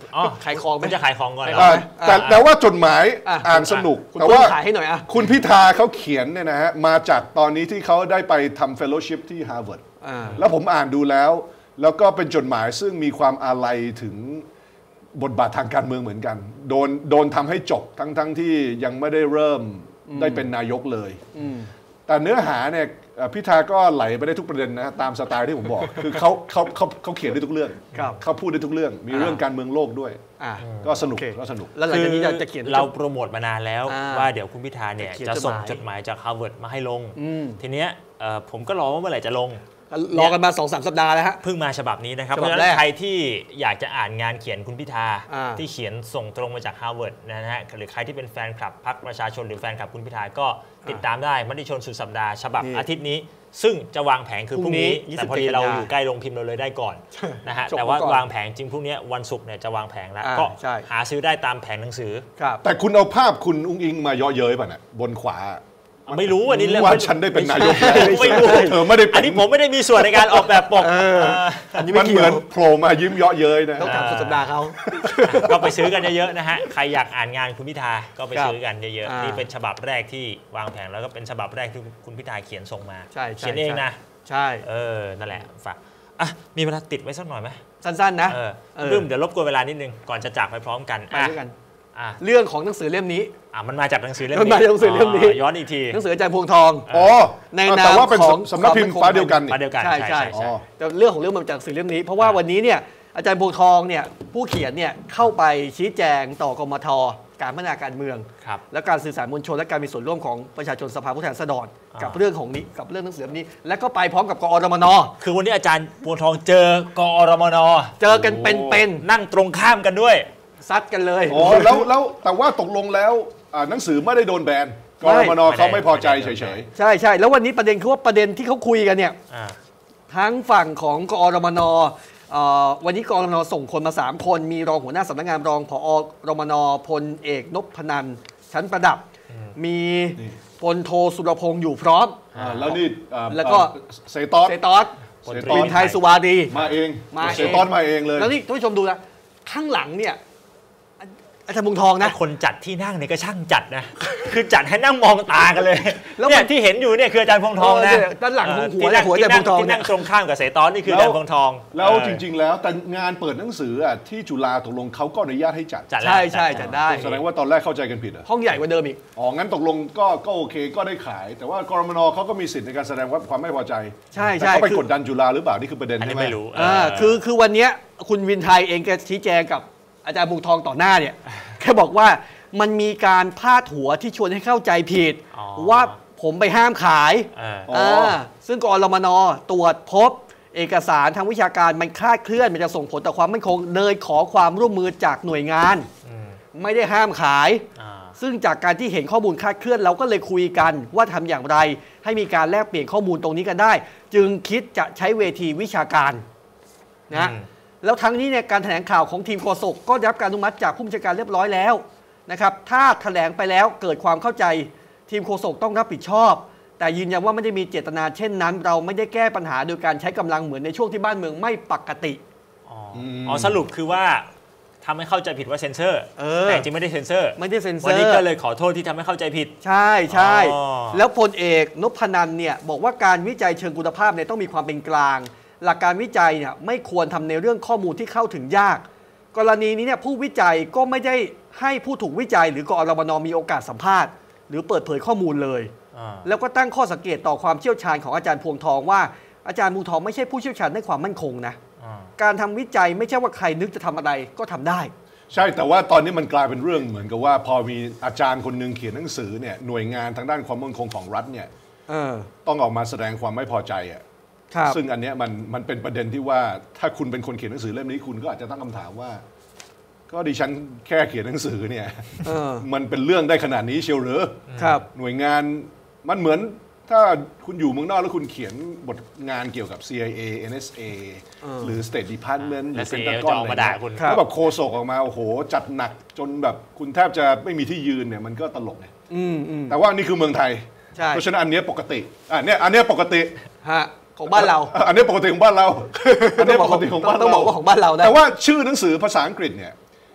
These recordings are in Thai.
ขายของมันจะขายของก่อนแต่ว่าจดหมายอ่านสนุกแต่ว่าขายให้หน่อยคุณพิธาเขาเขียนเนี่ยนะฮะมาจากตอนนี้ที่เขาได้ไปทำเฟลโลชิพที่ฮาร์วาร์ดแล้วผมอ่านดูแล้วก็เป็นจดหมายซึ่งมีความอาลัยถึงบทบาททางการเมืองเหมือนกันโดนทำให้จบทั้งที่ยังไม่ได้เริ่มได้เป็นนายกเลยแต่เนื้อหาเนี่ยพิธาก็ไหลไปได้ทุกประเด็นนะตามสไตล์ที่ผมบอกคือเขาเขียนได้ทุกเรื่องเขาพูดได้ทุกเรื่องมีเรื่องการเมืองโลกด้วยก็สนุกแล้วหลังจากนี้จะเขียนเราโปรโมทมานานแล้วว่าเดี๋ยวคุณพิธาเนี่ยจะส่งจดหมายจากฮาร์วาร์ดมาให้ลงทีเนี้ยผมก็รอว่าเมื่อไหร่จะลงรอกันมา 2-3 สัปดาห์แล้วฮะเพิ่งมาฉบับนี้นะครับเพราะฉะนั้นใครที่อยากจะอ่านงานเขียนคุณพิธาที่เขียนส่งตรงมาจากฮาร์วาร์ดนะฮะหรือใครที่เป็นแฟนคลับพรรคประชาชนหรือแฟนคลับคุณพิธาก็ติดตามได้มติชนสุดสัปดาห์ฉบับอาทิตย์นี้ซึ่งจะวางแผงคือพรุ่งนี้แต่พอดีเราอยู่ใกล้โรงพิมพ์เราเลยได้ก่อนนะฮะแต่ว่าวางแผงจริงพรุ่งนี้วันศุกร์เนี่ยจะวางแผงแล้วก็หาซื้อได้ตามแผงหนังสือแต่คุณเอาภาพคุณอุ้งอิงมาเยาะเย้ยป่ะเนี่ยบนขวาไม่รู้อันนี้เรื่องว่าฉันได้เป็นนายกไม่รู้เธอไม่ได้อันนี้ผมไม่ได้มีส่วนในการออกแบบปกมันเหมือนโผล่มายิ้มเยาะเย้ยนะต้องถามสุดสัปดาห์เขาก็ไปซื้อกันเยอะๆนะฮะใครอยากอ่านงานคุณพิธาก็ไปซื้อกันเยอะๆนี่เป็นฉบับแรกที่วางแผงแล้วก็เป็นฉบับแรกที่คุณพิธาเขียนส่งมาเขียนเองนะใช่นั่นแหละฝากมีเวลาติดไว้สักหน่อยไหมสั้นๆนะเดี๋ยวรบกวนเวลานิดนึงก่อนจะจากไปพร้อมกันไปด้วยกันเรื่องของหนังสือเล่มนี้มันมาจากหนังสือเล่มนี้มันมาจากหนังสือเล่มนี้ย้อนอีกทีหนังสืออาจารย์พวงทองในนามของสำนักพิมพ์ฟ้าเดียวกันใช่แต่เรื่องของเรื่องมันจากหนังสือเล่มนี้เพราะว่าวันนี้เนี่ยอาจารย์พวงทองเนี่ยผู้เขียนเนี่ยเข้าไปชี้แจงต่อกมท.การพัฒนาการเมืองและการสื่อสารมวลชนและการมีส่วนร่วมของประชาชนสภาผู้แทนราษฎรกับเรื่องของนี้กับเรื่องหนังสือเล่มนี้และก็ไปพร้อมกับกอรมน. คือวันนี้อาจารย์พวงทองเจอกอรมน. เจอกันเป็นนั่งตรงข้ามกันด้วยซัดกันเลยแล้วแต่ว่าตกลงแล้วหนังสือไม่ได้โดนแบนกรมน.เขาไม่พอใจเฉยๆใช่แล้ววันนี้ประเด็นคือว่าประเด็นที่เขาคุยกันเนี่ยทั้งฝั่งของกอรมน.วันนี้กอรมน.ส่งคนมา3คนมีรองหัวหน้าสำนักงานรองผอ.รมน.พลเอกนพนันท์ชั้นประดับมีพลโทสุรพงษ์อยู่พร้อมแล้วนี่แล้วก็เซตอสวินไทยสุวาดีมาเองเซตอสมาเองเลยแล้วนี่ท่านผู้ชมดูนะข้างหลังเนี่ยอาจารย์พวงทองนะคนจัดที่นั่งเนี่ยก็ช่างจัดนะคือจัดให้นั่งมองตากันเลยแล้วเนี่ยที่เห็นอยู่เนี่ยคืออาจารย์พวงทองนะด้านหลังหัวอาจารย์พวงทองที่นั่งตรงข้ามกับเสตอนนี่คืออาจารย์พวงทองแล้วจริงๆแล้วแต่งานเปิดหนังสือที่จุฬาตกลงเขาก็อนุญาตให้จัดใช่จัดได้แสดงว่าตอนแรกเข้าใจกันผิดห้องใหญ่กว่าเดิมอีกงั้นตกลงก็โอเคก็ได้ขายแต่ว่ากรมน.เขาก็มีสิทธิ์ในการแสดงว่าความไม่พอใจใช่เขาไปกดดันจุฬาหรือเปล่านี่คือประเด็นใช่ไหมไม่รู้คือวันนี้คุณวินไทยเองแกชี้แจงกับอาจารย์พวงทองต่อหน้าเนี่ยแค่บอกว่ามันมีการพาดหัวที่ชวนให้เข้าใจผิดว่าผมไปห้ามขายซึ่งกรมน.ตรวจพบเอกสารทางวิชาการมันคลาดเคลื่อนมันจะส่งผลต่อความมั่นคงเลยขอความร่วมมือจากหน่วยงานไม่ได้ห้ามขายซึ่งจากการที่เห็นข้อมูลคลาดเคลื่อนเราก็เลยคุยกันว่าทำอย่างไรให้มีการแลกเปลี่ยนข้อมูลตรงนี้กันได้จึงคิดจะใช้เวทีวิชาการนะแล้วทั้งนี้เนี่ยการแถลงข่าวของทีมโฆษกก็ได้รับการอนุมัติจากผู้บัญชาการเรียบร้อยแล้วนะครับถ้าแถลงไปแล้วเกิดความเข้าใจทีมโฆษกต้องรับผิดชอบแต่ยืนยันว่าไม่ได้มีเจตนาเช่นนั้นเราไม่ได้แก้ปัญหาโดยการใช้กำลังเหมือนในช่วงที่บ้านเมืองไม่ปกติสรุปคือว่าทำให้เข้าใจผิดว่าเซ็นเซอร์แต่จริงไม่ได้เซ็นเซอร์วันนี้ก็เลยขอโทษที่ทำให้เข้าใจผิดใช่แล้วพลเอกนพนันท์เนี่ยบอกว่าการวิจัยเชิงคุณภาพเนี่ยต้องมีความเป็นกลางหลักการวิจัยเนี่ยไม่ควรทำในเรื่องข้อมูลที่เข้าถึงยากกรณีนี้เนี่ยผู้วิจัยก็ไม่ได้ให้ผู้ถูกวิจัยหรือกอรมน.มีโอกาสสัมภาษณ์หรือเปิดเผยข้อมูลเลยแล้วก็ตั้งข้อสังเกตต่อความเชี่ยวชาญของอาจารย์พวงทองว่าอาจารย์พวงทองไม่ใช่ผู้เชี่ยวชาญในความมั่นคงนะการทำวิจัยไม่ใช่ว่าใครนึกจะทำอะไรก็ทำได้ใช่แต่ว่าตอนนี้มันกลายเป็นเรื่องเหมือนกับว่าพอมีอาจารย์คนหนึ่งเขียนหนังสือเนี่ยหน่วยงานทางด้านความมั่นคงของรัฐเนี่ยต้องออกมาแสดงความไม่พอใจซึ่งอันนี้มันเป็นประเด็นที่ว่าถ้าคุณเป็นคนเขียนหนังสือเล่มนี้คุณก็อาจจะตั้งคำถามว่าก็ดิฉันแค่เขียนหนังสือเนี่ยมันเป็นเรื่องได้ขนาดนี้เชียวหรือหน่วยงานมันเหมือนถ้าคุณอยู่เมืองนอกแล้วคุณเขียนบทงานเกี่ยวกับ CIA NSA หรือ State Department หรือเป็นตะก้อนอะไรแล้วแบบโคศกออกมาโอ้โหจัดหนักจนแบบคุณแทบจะไม่มีที่ยืนเนี่ยมันก็ตลกไงแต่ว่านี่คือเมืองไทยเพราะฉะนั้นอันนี้ปกติอันนี้ปกติของบ้านเราอันนี้ปกติของบ้านเราอันนี้ปกติของบ้านเราต้องบอกว่าของบ้านเราแต่ว่าชื่อหนังสือภาษาอังกฤษเนี่ย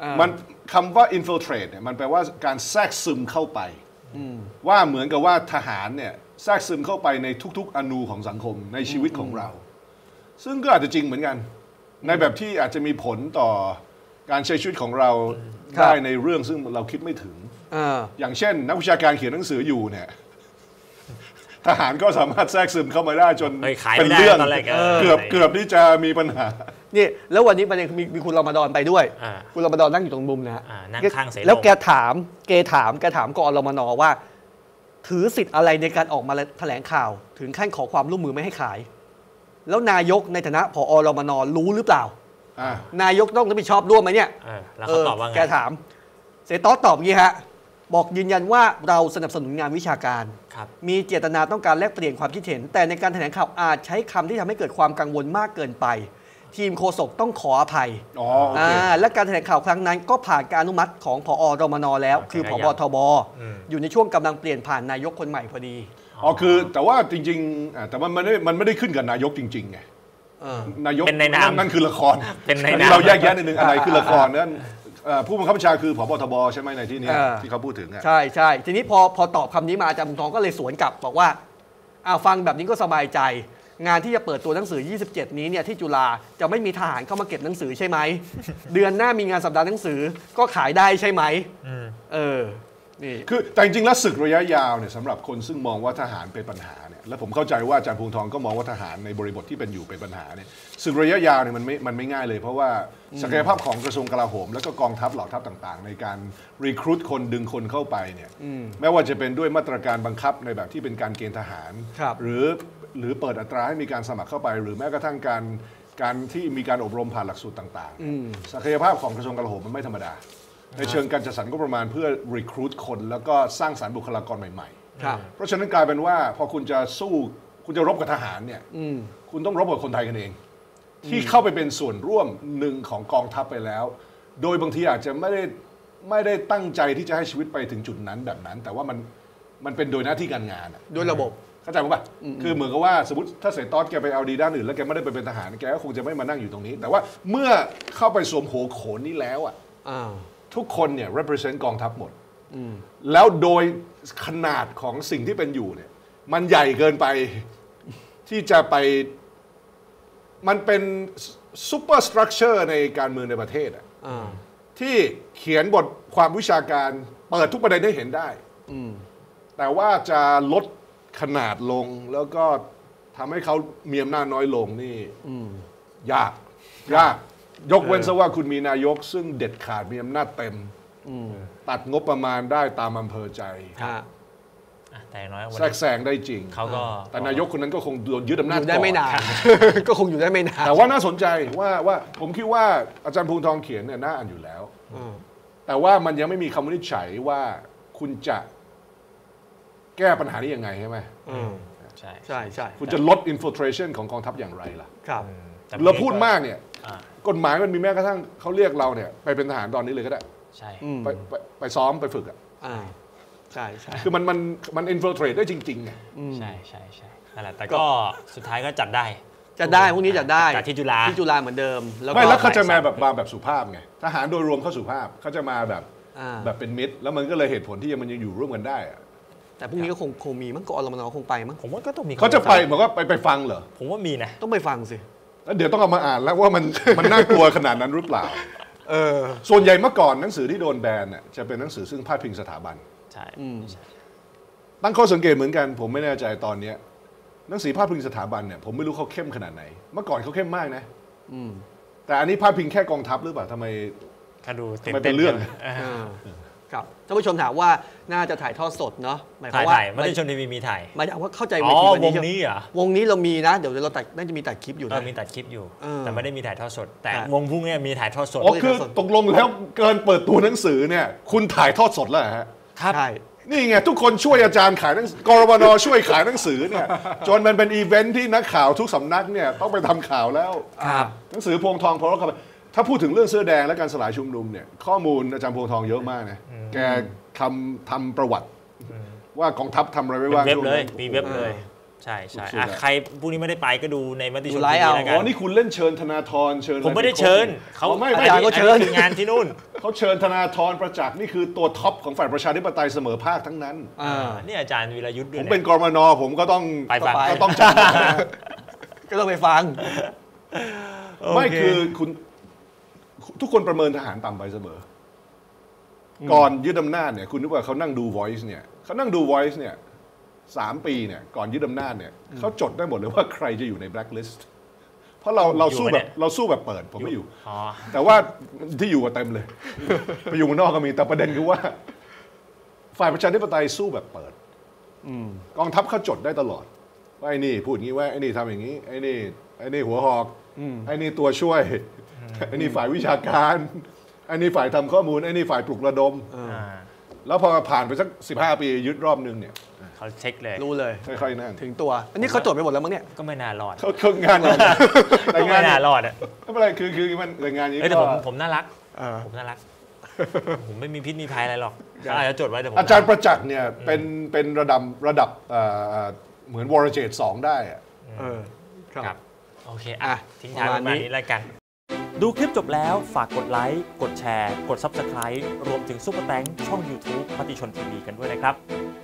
มันคำว่า infiltrate เนี่ยมันแปลว่าการแทรกซึมเข้าไปว่าเหมือนกับว่าทหารเนี่ยแทรกซึมเข้าไปในทุกๆอนูของสังคมในชีวิตของเรา ซึ่งก็อาจจะจริงเหมือนกันในแบบที่อาจจะมีผลต่อการใช้ชีวิตของเราได้ในเรื่องซึ่งเราคิดไม่ถึงอย่างเช่นนักวิชาการเขียนหนังสืออยู่เนี่ยทหารก็สามารถแทรกซึมเข้ามาได้จนเป็นเรื่องเกือบที่จะมีปัญหานี่แล้ววันนี้ประเด็นมีคุณรมฎอนไปด้วยคุณรมฎอนนั่งอยู่ตรงมุมนะฮะนั่งข้างเสรีแล้วแกถามกอรมนว่าถือสิทธิ์อะไรในการออกมาแถลงข่าวถึงขั้นขอความร่วมมือไม่ให้ขายแล้วนายกในฐานะผอ.รมน.รู้หรือเปล่านายกต้องรับผิดชอบร่วมไหมเนี่ยแล้วเขาตอบว่าไงแกถามเสตอตอบอย่างนี้ฮะบอกยืนยันว่าเราสนับสนุนงานวิชาการมีเจตนาต้องการแลกเปลี่ยนความคิดเห็นแต่ในการแถลงข่าวอาจใช้คำที่ทำให้เกิดความกังวลมากเกินไปทีมโฆษกต้องขออภัยและการแถลงข่าวครั้งนั้นก็ผ่านการอนุมัติของผอ.รมน.แล้วคือผบ.ทบ.อยู่ในช่วงกำลังเปลี่ยนผ่านนายกคนใหม่พอดีคือแต่ว่าจริงๆแต่มันไม่ได้ขึ้นกับนายกจริงๆไงนายกเป็นในนามนั่นคือละครเป็นในนามเราแยกแยะนิดนึงอะไรคือละครนั่นผู้บังคับบัญชาคือผบ.ทบ.ใช่ไหมในที่นี้ที่เขาพูดถึงใช่ทีนี้พอตอบคำนี้มาอาจารย์บุญทองก็เลยสวนกลับบอกว่าฟังแบบนี้ก็สบายใจงานที่จะเปิดตัวหนังสือ27นี้เนี่ยที่จุฬาจะไม่มีทหารเข้ามาเก็บหนังสือใช่ไหมเดือนหน้ามีงานสัปดาห์หนังสือก็ขายได้ใช่ไหมนี่คือแต่จริงๆแล้วศึกระยะยาวเนี่ยสำหรับคนซึ่งมองว่าทหารเป็นปัญหาเนี่ยและผมเข้าใจว่าอาจารย์พงษ์ทองก็มองว่าทหารในบริบทที่เป็นอยู่เป็นปัญหาเนี่ยศึกระยะยาวเนี่ยมันไม่ง่ายเลยเพราะว่าศักยภาพของกระทรวงกลาโหมแล้วก็กองทัพเหล่าทัพต่างๆในการรีครูทคนดึงคนเข้าไปเนี่ยแม้ว่าจะเป็นด้วยมาตรการบังคับในแบบที่เป็นการเกณฑ์ทหารหรือเปิดอัตราให้มีการสมัครเข้าไปหรือแม้กระทั่งการที่มีการอบรมผ่านหลักสูตรต่างๆศักยภาพของกระทรวงกลาโหมมันไม่ธรรมดาในเชิงการจัดสรรงบประมาณเพื่อรีครูทคนแล้วก็สร้างสรรค์บุคลากรใหม่ๆเพราะฉะนั้นกลายเป็นว่าพอคุณจะคุณจะรบกับทหารเนี่ยคุณต้องรบกับคนไทยกันเองที่เข้าไปเป็นส่วนร่วมหนึ่งของกองทัพไปแล้วโดยบางทีอาจจะไม่ได้ตั้งใจที่จะให้ชีวิตไปถึงจุดนั้นแบบนั้นแต่ว่ามันเป็นโดยหน้าที่การงานโดยระบบเข้าใจป่ะคือเหมือนกับว่าสมมติถ้าเสตอสแกไปเอาดีด้านอื่นแล้วแกไม่ได้ไปเป็นทหารแกก็คงจะไม่มานั่งอยู่ตรงนี้แต่ว่าเมื่อเข้าไปสวมหัวโขนนี้แล้วทุกคนเนี่ย represent กองทัพหมดแล้วโดยขนาดของสิ่งที่เป็นอยู่เนี่ยมันใหญ่เกินไปที่จะไปมันเป็นซูเปอร์สตรัคเจอร์ในการเมืองในประเทศที่เขียนบทความวิชาการเปิดทุกประเด็นให้เห็นได้แต่ว่าจะลดขนาดลงแล้วก็ทำให้เขามีอำนาจน้อยลงนี่ยากยกเว้นซะว่าคุณมีนายกซึ่งเด็ดขาดมีอำนาจเต็มตัดงบประมาณได้ตามอำเภอใจแต่น้อยแทรกแซงได้จริงเขาก็แต่นายกคนนั้นก็คงโดนยึดอำนาจได้ไม่นานก็คงอยู่ได้ไม่นานแต่ว่าน่าสนใจว่าผมคิดว่าอาจารย์พงษ์ทองเขียนเนี่ยน่าอ่านอยู่แล้วแต่ว่ามันยังไม่มีคำวินิจฉัยว่าคุณจะแก้ปัญหานี้ยังไงใช่ไหมใช่คุณจะลด infiltration ของกองทัพอย่างไรล่ะครับเราพูดมากเนี่ยกฎหมายมันมีแม้กระทั่งเขาเรียกเราเนี่ยไปเป็นทหารตอนนี้เลยก็ได้ใช่ไปซ้อมไปฝึกใช่คือมัน infiltrate ได้จริงๆไงใช่นั่นแหละแต่ก็สุดท้ายก็จัดได้พวกนี้จัดได้ที่จุฬาเหมือนเดิมแล้วเขาจะมาแบบสุภาพไงทหารโดยรวมเขาสุภาพเขาจะมาแบบเป็นมิตรแล้วมันก็เลยเหตุผลที่มันยังอยู่ร่วมกันได้แต่พรุ่งนี้ก็คงมีมั้งกอรมน.คงไปมั้งผมว่าก็ต้องมีเขาจะไปบอกว่าไปฟังเหรอผมว่ามีนะต้องไปฟังสิแล้วเดี๋ยวต้องเอามาอ่านแล้วว่ามันน่ากลัวขนาดนั้นหรือเปล่าส่วนใหญ่เมื่อก่อนหนังสือที่โดนแบนจะเป็นหนังสือซึ่งพาดพิงสถาบันใช่ตั้งข้อสังเกตเหมือนกันผมไม่แน่ใจตอนนี้หนังสือพาดพิงสถาบันเนี่ยผมไม่รู้เขาเข้มขนาดไหนเมื่อก่อนเขาเข้มมากนะแต่อันนี้พาดพิงแค่กองทัพหรือเปล่าทำไมเป็นเรื่องครับท่านผู้ชมถามว่าน่าจะถ่ายทอดสดเนาะหมายความว่าไม่ได้ชมทีวีมีถ่ายหมายถึงว่าเข้าใจวงนี้เหรอวงนี้เรามีนะเดี๋ยวเราน่าจะมีตัดคลิปอยู่นะมีตัดคลิปอยู่แต่ไม่ได้มีถ่ายทอดสดแต่วงพรุ่งนี้มีถ่ายทอดสดคือตกลงแล้วเกินเปิดตัวหนังสือเนี่ยคุณถ่ายทอดสดแล้วฮะครับนี่ไงทุกคนช่วยอาจารย์ขายหนังสือกรมน.ช่วยขายหนังสือเนี่ยจนมันเป็นอีเวนท์ที่นักข่าวทุกสำนักเนี่ยต้องไปทำข่าวแล้วหนังสือพวงทองพอแล้วครับถ้าพูดถึงเรื่องเสื้อแดงและการสลายชุมนุมเนี่ยข้อมูลอาจารย์พวงทองเยอะมากนะแกทำประวัติว่ากองทัพทำอะไรไว้บ้างมีเว็บเลยใช่ใครพวกนี้ไม่ได้ไปก็ดูในมติชนทีวีแล้วกันนี่คุณเล่นเชิญธนาธรเชิญผมไม่ได้เชิญเขาอาจารย์ก็เชิญงานที่นู่นเขาเชิญธนาธรประจักษ์นี่คือตัวท็อปของฝ่ายประชาธิปไตยเสมอภาคทั้งนั้นนี่อาจารย์วีรยุทธ์ด้วยผมเป็นกรมน.ผมก็ต้องไปฟังก็ต้องจัดก็ต้องไปฟังไม่คือคุณทุกคนประเมินทหารต่ำไปเสมอก่อนยึดอำนาจเนี่ยคุณนึกว่าเขานั่งดู Voice เนี่ยเขานั่งดู Voice เนี่ย3 ปีเนี่ยก่อนยึดอำนาจเนี่ยเขาจดได้หมดเลยว่าใครจะอยู่ใน blacklist เพราะเราสู้แบบเปิดผมไม่อยู่แต่ว่าที่อยู่เต็มเลยไปอยู่ข้างนอกก็มีแต่ประเด็นคือว่าฝ่ายประชาธิปไตยสู้แบบเปิดกองทัพเขาจดได้ตลอดว่าไอ้นี่พูดอย่างนี้ว่าไอ้นี่ทำอย่างนี้ไอ้นี่หัวหอกไอ้นี่ตัวช่วยไอ้นี่ฝ่ายวิชาการไอ้นี่ฝ่ายทำข้อมูลไอ้นี่ฝ่ายปลุกระดมแล้วพอผ่านไปสัก15 ปียึดรอบนึงเนี่ยเขาเช็คเลยรู้เลยค่อยๆนั่งถึงตัวอันนี้เขาจดไปหมดแล้วมั้งเนี่ยก็ไม่น่ารอดเขางานแต่งานน่ารอดอ่ะไม่เป็นไรคือมันแต่งานนี้แต่ผมน่ารักผมน่ารักผมไม่มีพิษมีภัยอะไรหรอกอาจจะจดไว้แต่ผมอาจารย์ประจักษ์เนี่ยเป็นระดับเหมือนวรเจต2ได้อ่ะครับโอเคทิ้งท้ายประมาณนี้แล้วกันดูคลิปจบแล้วฝากกดไลค์ กดแชร์ กด Subscribe รวมถึงซุปเปอร์แตงช่อง YouTube มติชนทีวีกันด้วยนะครับ